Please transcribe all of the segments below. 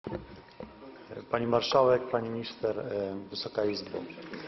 Pani Marszałek, Pani Minister, Wysoka Izbo.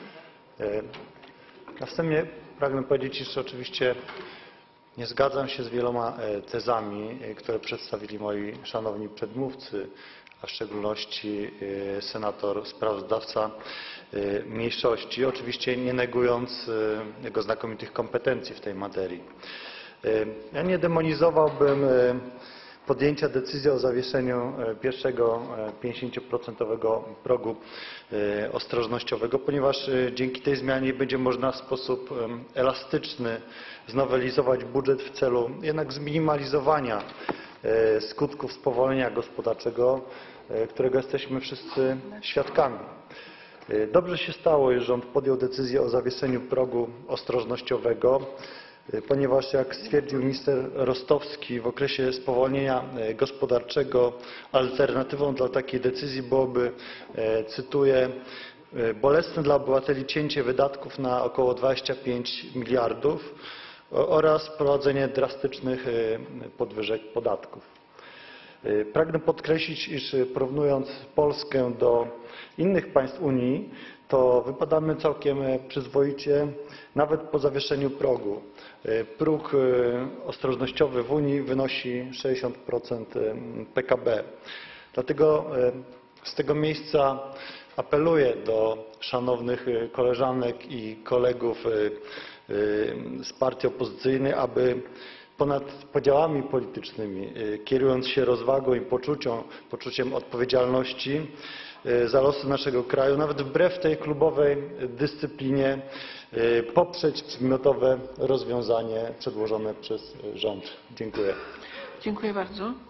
Na wstępie pragnę powiedzieć, iż oczywiście nie zgadzam się z wieloma tezami, które przedstawili moi szanowni przedmówcy, a w szczególności senator sprawozdawca mniejszości, oczywiście nie negując jego znakomitych kompetencji w tej materii. Ja nie demonizowałbym podjęcia decyzji o zawieszeniu pierwszego 50% progu ostrożnościowego, ponieważ dzięki tej zmianie będzie można w sposób elastyczny znowelizować budżet w celu jednak zminimalizowania skutków spowolnienia gospodarczego, którego jesteśmy wszyscy świadkami. Dobrze się stało, że rząd podjął decyzję o zawieszeniu progu ostrożnościowego, ponieważ jak stwierdził minister Rostowski, w okresie spowolnienia gospodarczego alternatywą dla takiej decyzji byłoby, cytuję, bolesne dla obywateli cięcie wydatków na około 25 miliardów oraz wprowadzenie drastycznych podwyżek podatków. Pragnę podkreślić, iż porównując Polskę do innych państw Unii, to wypadamy całkiem przyzwoicie nawet po zawieszeniu progu. Próg ostrożnościowy w Unii wynosi 60% PKB. Dlatego z tego miejsca apeluję do szanownych koleżanek i kolegów z partii opozycyjnej, aby ponad podziałami politycznymi, kierując się rozwagą i poczuciem odpowiedzialności za losy naszego kraju, nawet wbrew tej klubowej dyscyplinie, poprzeć przedmiotowe rozwiązanie przedłożone przez rząd. Dziękuję. Dziękuję bardzo.